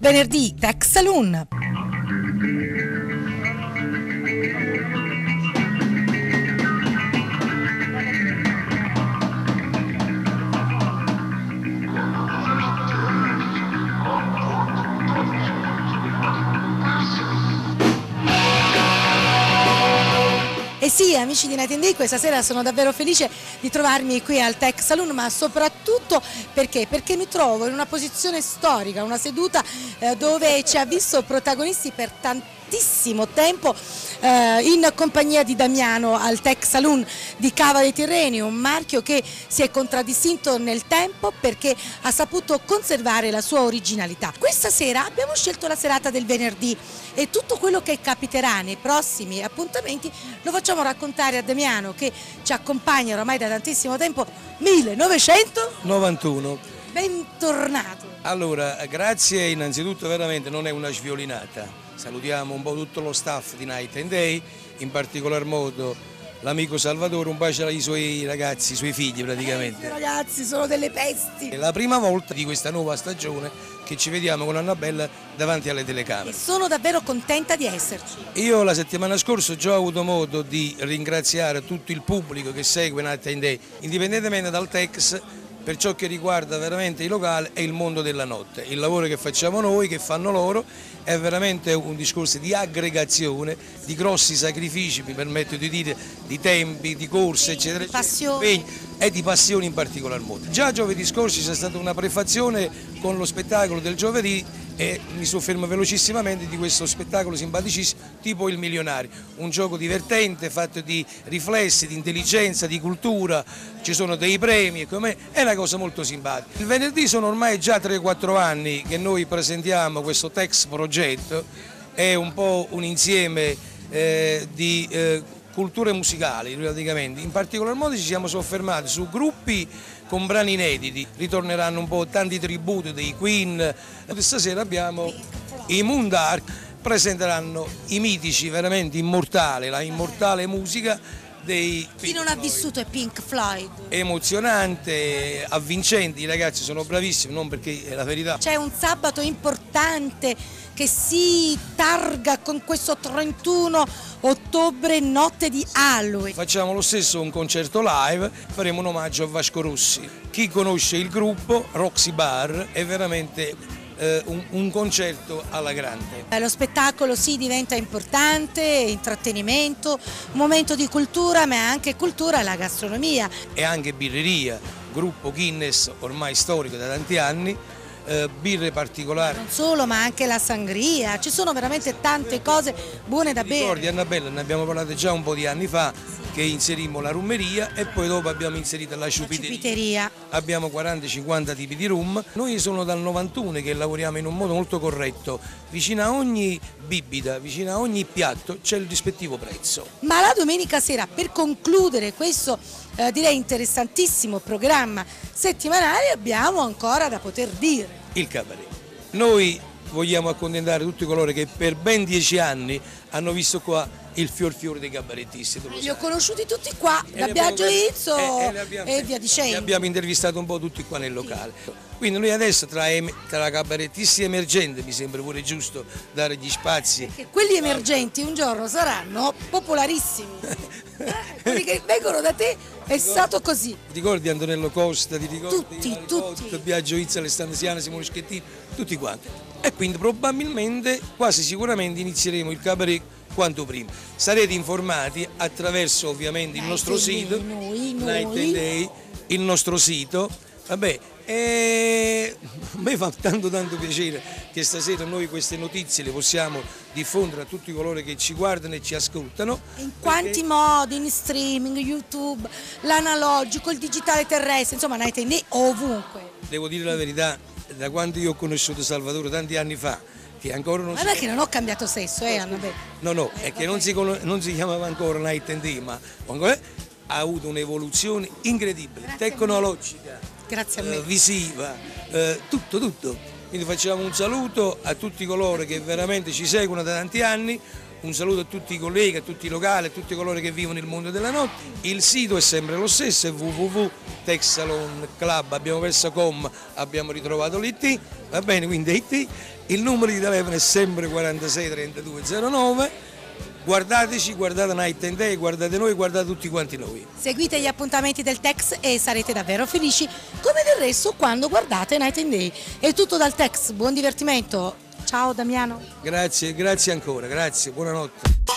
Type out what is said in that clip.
venerdì Tech Saloon. E sì, amici di Night and Day, questa sera sono davvero felice di trovarmi qui al Tech Saloon, ma soprattutto perché mi trovo in una posizione storica, una seduta dove ci ha visto protagonisti per tantissimo tempo in compagnia di Damiano al Tech Saloon di Cava dei Tirreni, un marchio che si è contraddistinto nel tempo perché ha saputo conservare la sua originalità. Questa sera abbiamo scelto la serata del venerdì e tutto quello che capiterà nei prossimi appuntamenti lo facciamo raccontare a Damiano, che ci accompagna oramai da tantissimo tempo, 1991. Bentornato. Allora, grazie innanzitutto, veramente non è una sviolinata. Salutiamo un po' tutto lo staff di Night and Day, in particolar modo l'amico Salvatore, un bacio ai suoi ragazzi, ai suoi figli praticamente. I ragazzi sono delle pesti. È la prima volta di questa nuova stagione che ci vediamo con Annabella davanti alle telecamere. E sono davvero contenta di esserci. Io la settimana scorsa ho già avuto modo di ringraziare tutto il pubblico che segue Night and Day, indipendentemente dal Tex, per ciò che riguarda veramente i locali e il mondo della notte. Il lavoro che facciamo noi, che fanno loro, è veramente un discorso di aggregazione, di grossi sacrifici, mi permetto di dire, di tempi, di corse, eccetera, di passione. E di passione in particolar modo. Già giovedì scorso c'è stata una prefazione con lo spettacolo del giovedì e mi soffermo velocissimamente di questo spettacolo simpaticissimo tipo Il Milionario, un gioco divertente fatto di riflessi, di intelligenza, di cultura, ci sono dei premi, è una cosa molto simpatica. Il venerdì sono ormai già 3-4 anni che noi presentiamo questo Tex progetto, è un po' un insieme di culture musicali praticamente, in particolar modo ci siamo soffermati su gruppi con brani inediti, ritorneranno un po' tanti tributi dei Queen, stasera abbiamo i Moon Dark, presenteranno i mitici, veramente immortali, la immortale musica dei Chi non ha vissuto è Pink Floyd. Emozionante, avvincente, i ragazzi sono bravissimi, non perché è la verità. C'è un sabato importante che si targa con questo 31 ottobre, notte di Halloween. Facciamo lo stesso un concerto live, faremo un omaggio a Vasco Rossi. Chi conosce il gruppo, Roxy Bar, è veramente un concerto alla grande. Lo spettacolo sì diventa importante, intrattenimento, un momento di cultura, ma è anche cultura la gastronomia. E anche birreria, gruppo Guinness ormai storico da tanti anni, birre particolari. Non solo, ma anche la sangria, ci sono veramente tante cose buone da bere. Ricordi Annabella, ne abbiamo parlato già un po' di anni fa, che inserimmo la rummeria e poi dopo abbiamo inserito la ciupiteria. Abbiamo 40-50 tipi di rum. Noi sono dal 91 che lavoriamo in un modo molto corretto, vicino a ogni bibita, vicino a ogni piatto c'è il rispettivo prezzo. Ma la domenica sera, per concludere questo direi interessantissimo programma settimanale, abbiamo ancora da poter dire il cabaret. Noi vogliamo accontentare tutti coloro che per ben 10 anni hanno visto qua il fior dei cabarettisti. Li ho conosciuti tutti qua, da Biagio Izzo e via dicendo. Li abbiamo intervistato un po' tutti qua nel locale. Quindi noi adesso tra cabarettisti emergenti mi sembra pure giusto dare gli spazi. Perché quelli emergenti un giorno saranno popolarissimi. Quelli che vengono da te è stato così. Ti ricordi Antonello Costa, ti ricordi tutti. Biagio Izzo, Alessandro Siana, Simone Schettini, tutti quanti. E quindi probabilmente, quasi sicuramente inizieremo il cabaret quanto prima. Sarete informati attraverso ovviamente il nostro sito, Night and Day, il nostro sito. Vabbè, a me fa tanto piacere che stasera noi queste notizie le possiamo diffondere a tutti coloro che ci guardano e ci ascoltano. In quanti modi? In streaming, YouTube, l'analogico, il digitale terrestre, insomma Night and Day ovunque. Devo dire la verità, da quando io ho conosciuto Salvatore tanti anni fa, che ancora non guarda che non ho cambiato sesso, Annabella. No, è che non si chiamava ancora Night and Day, ma ha avuto un'evoluzione incredibile, grazie tecnologica, grazie a me. Visiva, tutto. Quindi facciamo un saluto a tutti coloro che veramente ci seguono da tanti anni, un saluto a tutti i colleghi, a tutti i locali, a tutti coloro che vivono il mondo della notte. Il sito è sempre lo stesso, è www.texsalonclub, abbiamo perso com, abbiamo ritrovato l'IT, va bene, quindi IT, il numero di telefono è sempre 46 32 09. Guardateci, guardate Night and Day, guardate noi, guardate tutti quanti noi. Seguite gli appuntamenti del Tex e sarete davvero felici, come del resto quando guardate Night and Day. È tutto dal Tex, buon divertimento. Ciao Damiano. Grazie, grazie ancora, grazie, buonanotte.